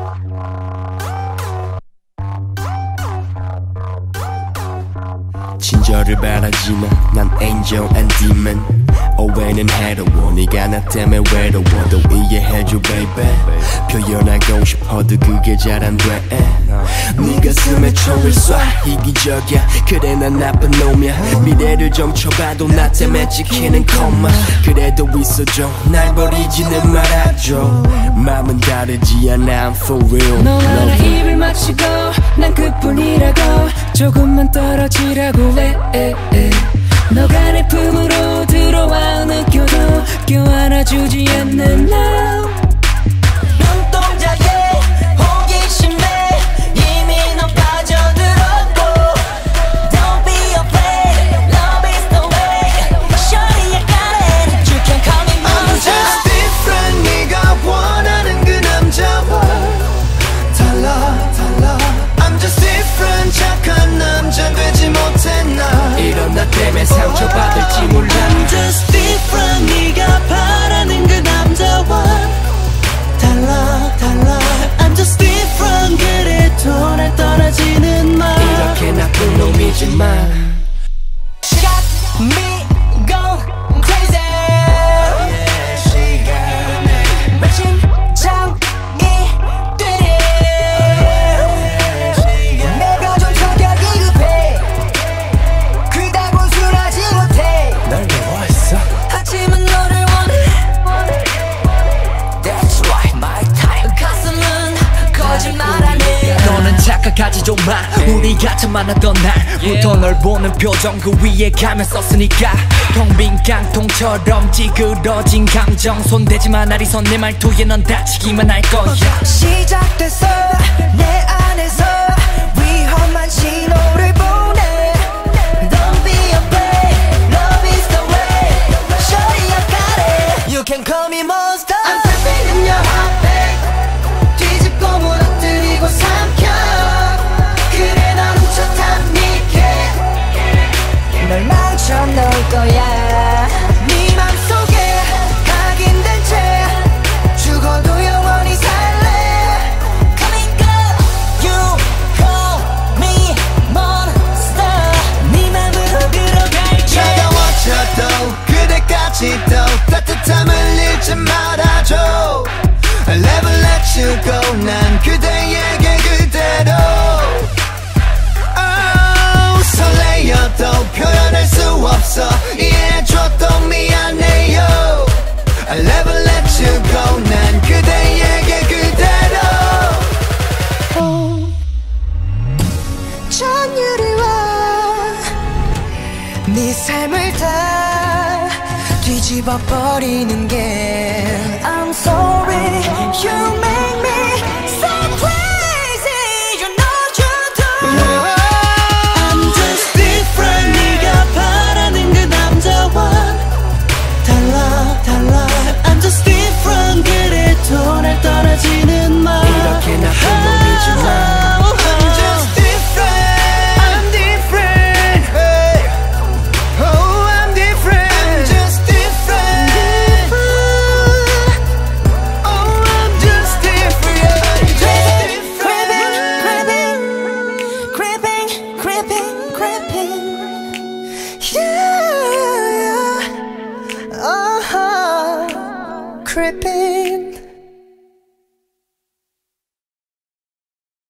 친절을 바라지만 난 angel and demon. 오해는 해로워 네가 나 때문에 외로워도 이해해줘 baby. 표현하고 싶어도 그게 잘 안 돼. 네 가슴에 총을 쏴 이기적이야. 그래 난 나쁜 놈이야. 미래를 점쳐봐도 나 때문에 찍히는 것만. 그래도 있어줘 날 버리지는 말아줘. 마음은 다르지 않아 I'm for real. 너와 나 입을 맞추고 난 그뿐이라고. 조금만 떨어지라고 해. 너가 내 품으로 들어와 느껴도 껴안아주지 않는 나. 눈동자에 호기심에 이미 넌 빠져들었고. Don't be afraid, love is the way. Shorty I got it, you can call me mom. I'm just different. 네가 원하는 그 남자와 달라. I'm just different. 착한 남자 되지 못해 나. 이런 나 때문에 상처받을지 몰라. I'm just different. 네가 바라는 그 남자와 달라. I'm just different. 그래도 날 떠나지는 마. 이렇게 나쁜 놈이지만 Got me gone crazy. 내 심장이 뛰네. 내가 좀 성격이 급해. 그다고 순하지 못해. 날 미워했어. 하지만 너를 원해. That's right my type. 가슴은 거짓말하네. 너는 착각하지도 마. 우리 같이 만났던 날부터 널 보는 표정 그 위에 가면 썼으니까. 텅 빈 깡통처럼 찌그러진 감정. 손대지마 나리선 내 말투에 넌 다치기만 할 거야. 시작됐어 내 안에서 위험한 신호를 보내. Don't be afraid, love is the way. Shorty I got it, you can call me monster. I'm trapped in your heartbeat. 뒤집고 무너뜨리고 삼켜. 그래 넌 훔쳐탐닉해. 널 망쳐놓을 거야. 네 맘속에 각인된 채 죽어도 영원히 살래. Coming girl, you call me monster. 네 맘으로 들어갈게. 차가워져도 그대까지 또 따뜻함을 잃지 말아줘. I'll never let you go. 난 그대에게 그대로. Oh, 설레어도 표현할 수 없어. 이해해줘도 미안해요. I'll never let you go. 난 그대에게 그대로. 전율이 와 네 삶을 다 뒤집어 버리는 게. I'm sorry, you make me so crazy. You know you do. I'm just different. 네가 바라는 그 남자와 달라. I'm just different. 그래도 날 떠나지는 마. 이렇게 나쁜 놈이지만 I'm just different. I'm different. Hey. Oh, I'm different. I'm just different. Oh, I'm just different. Creeping. Yeah. Creeping.